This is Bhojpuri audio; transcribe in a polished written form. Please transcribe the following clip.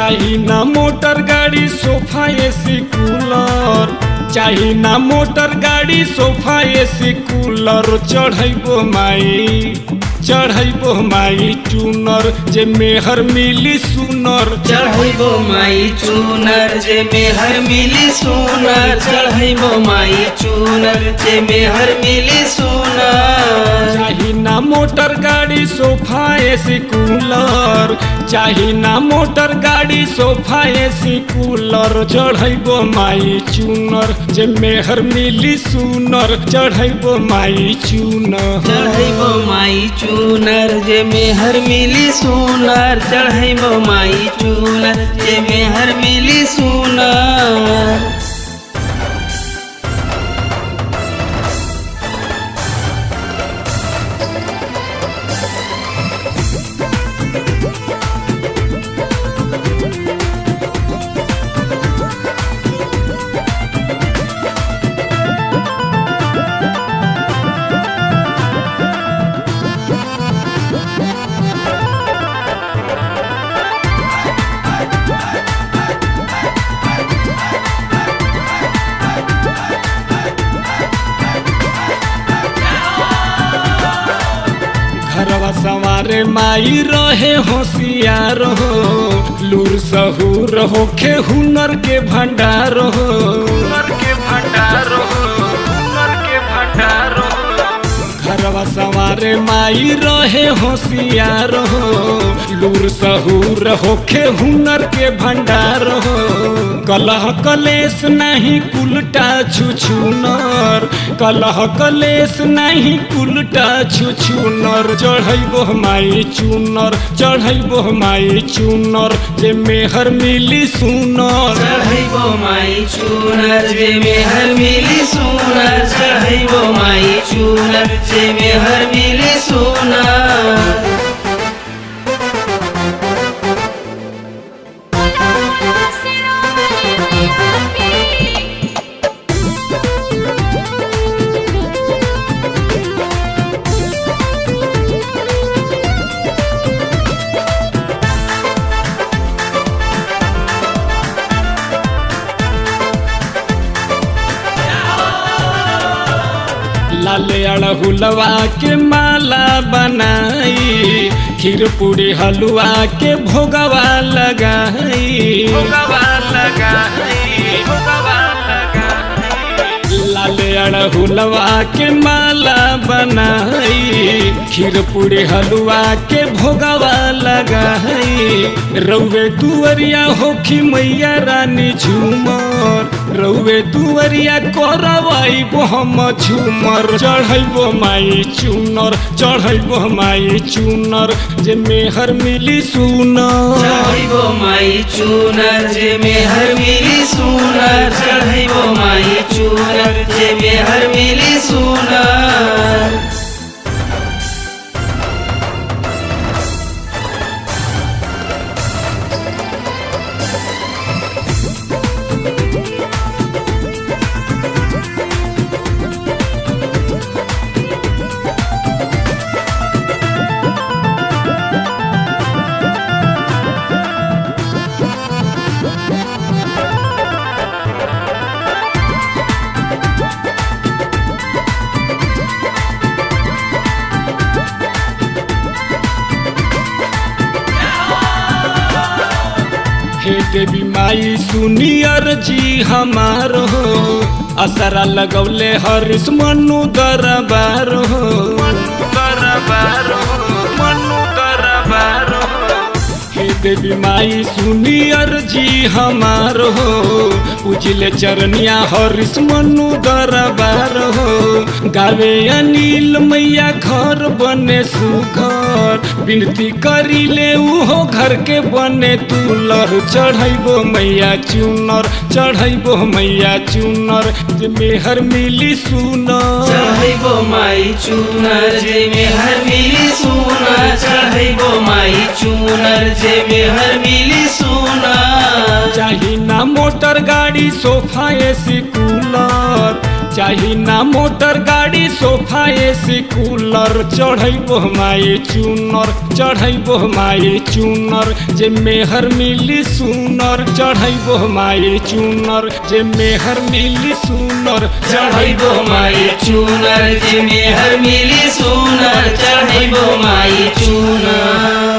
चाही ना मोटर गाड़ी सोफा एसी कूलर, चाही ना मोटर गाड़ी सोफा एसी कूलर। चढ़ैबो माई चढ़ैबो माई चूनर जे मेहर मिली सुनर। चढ़ैबो माई चूनर जे मेहर मिली सुनर। चढ़ैबो माई चूनर जे मेहर मिली सुनर। चाही ना मोटर गाड़ी सोफा एसी कूलर, चाही ना मोटर गाड़ी सोफा एसी कूलर। चढ़ैबो माई चूनर जे मेहर मिली सुनर। चढ़ैबो माई चूनर, चढ़ैबो माई चूनर जे मेहर मिली सुनर। चढ़ैबो माई चूनर जे मेहर मिली सुनर। घरवा सवारे माई रहे होशियार हो, लूर सहूर होखे हुनर के भंडार हो। हुनर के भंडार हो, हुनर के भंडार हो। घरवा सवारे माई रहे होशियार हो, लूर सहूर होखे हुनर के भंडार हो। कलह कलेश नहीं कुलटा छुछुनर, कलह कलेश नहीं कुलटा छुछुनर। चढ़ैबो माई चूनर, चढ़ैबो माई चूनर जे मेहर मिली सुनर। चढ़ैबो माई चूनर जे मेहर मिली सुनर। चढ़ैबो माई चूनर जे मेहर मिली सुनर। लाल अड़हुलवा के माला बनाई, खीर पूरी हलवा के भोगवा लगाई। भोगवा लगाई, भोगवा लगाई। लाल अड़हुलवा के माला बनाई, खीर पूरी हलवा के भोगवा लगाई। रउवे दुवरिया होखी मैया रानी झूमर, रउवे दुवरिया करवाई हम झूमर। चढ़ैबो माई चूनर, चढ़ैबो माई चूनर जे मेहर मिली सुनर। चढ़ैबो माई चूनर जे मेहर मिली सुनर। चढ़ैबो माई चूनर जे मेहर मिली सुनर। हे देवी माई सुनियर जी हमार हो, असरा लगौले हरिस मनु दरबार हो। मनु दरबार हो, मनु दरबार हो। हे देवी माई सुनियर जी हमार हो, उजले चरनिया हरिस मनु दरबार हो। गावे अनिल मैया घर बने सुघर, विनती करिले उहो घर के बने तुलर। चढ़ैबो मैया चूनर, चढ़ैबो मैया चूनर जे मेहर मिली सुनर। चढ़ैबो माई चूनर जे मेहर मिली सुनर। चढ़ैबो माई चूनर जे मेहर मिली सुनर। चाही ना मोटर गाड़ी सोफा एसी कूलर, चाही ना मोटर गाड़ी सोफा एसी कूलर चढ़ैबो माई चुनर चढ़ैबो माई चुनर जे मेहर मिली सुनर चढ़ैबो माई चुनर जे मेहर मिली सुनर चढ़ैबो माई चुनर जे मेहर मिली सुनर चढ़ैबो माई चुनर।